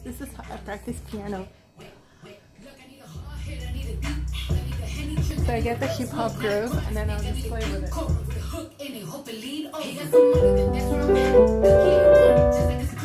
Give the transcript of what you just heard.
This is how I practice piano. So I get the hip hop groove and then I'll just play with it.